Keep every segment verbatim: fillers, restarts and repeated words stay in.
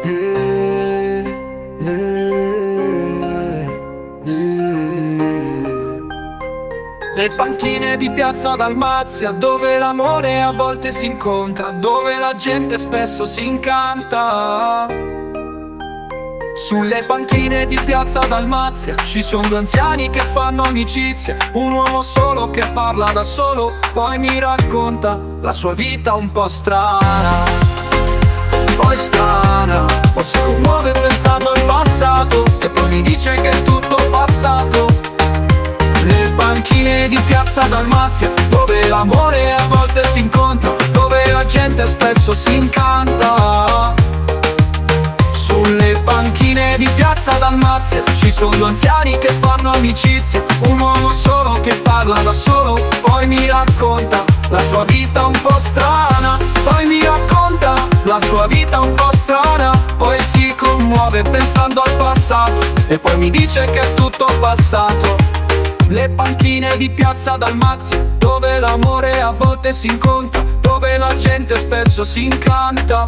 Eh, eh, eh. Le panchine di piazza Dalmazia, dove l'amore a volte si incontra, dove la gente spesso si incanta. Sulle panchine di piazza Dalmazia ci sono due anziani che fanno amicizia. Un uomo solo che parla da solo, poi mi racconta la sua vita un po' strana. Poi strana, poi si commuove pensando al passato e poi mi dice che è tutto passato. Le panchine di piazza Dalmazia, dove l'amore a volte si incontra, dove la gente spesso si incanta. Sulle panchine di piazza Dalmazia ci sono due anziani che fanno amicizia. Un uomo solo che parla da solo, poi mi racconta la sua vita un po' strana. Poi mi racconta la sua vita un po' strana. Poi si commuove pensando al passato e poi mi dice che è tutto passato. Le panchine di piazza Dalmazia, dove l'amore a volte si incontra, dove la gente spesso si incanta.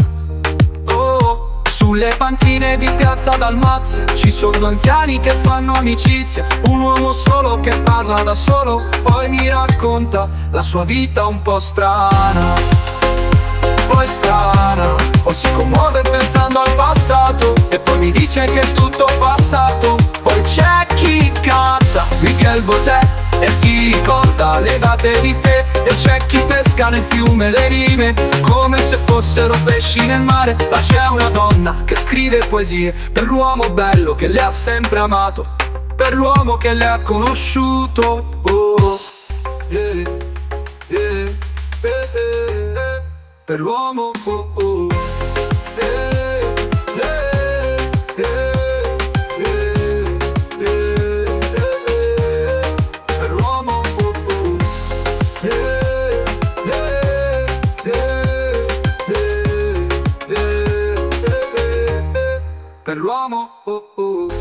Oh, sulle panchine di piazza Dalmazia ci sono due anziani che fanno amicizia. Un uomo solo che parla da solo, poi mi racconta la sua vita un po' strana. Poi strana, poi si commuove pensando al passato e poi mi dice che è tutto passato. Poi c'è chi canta Miguel Bosé e si ricorda le date di te. E c'è chi pesca nel fiume le rime come se fossero pesci nel mare. Là c'è una donna che scrive poesie per l'uomo bello che le ha sempre amato, per l'uomo che le ha conosciuto. Oh, yeah, yeah, yeah, yeah. Per l'uomo, oh, oh. Eh, eh, eh, eh, eh, eh. Per l'uomo, oh, oh. Eh, eh, eh, eh, eh, eh, eh. Per l'uomo, oh, oh.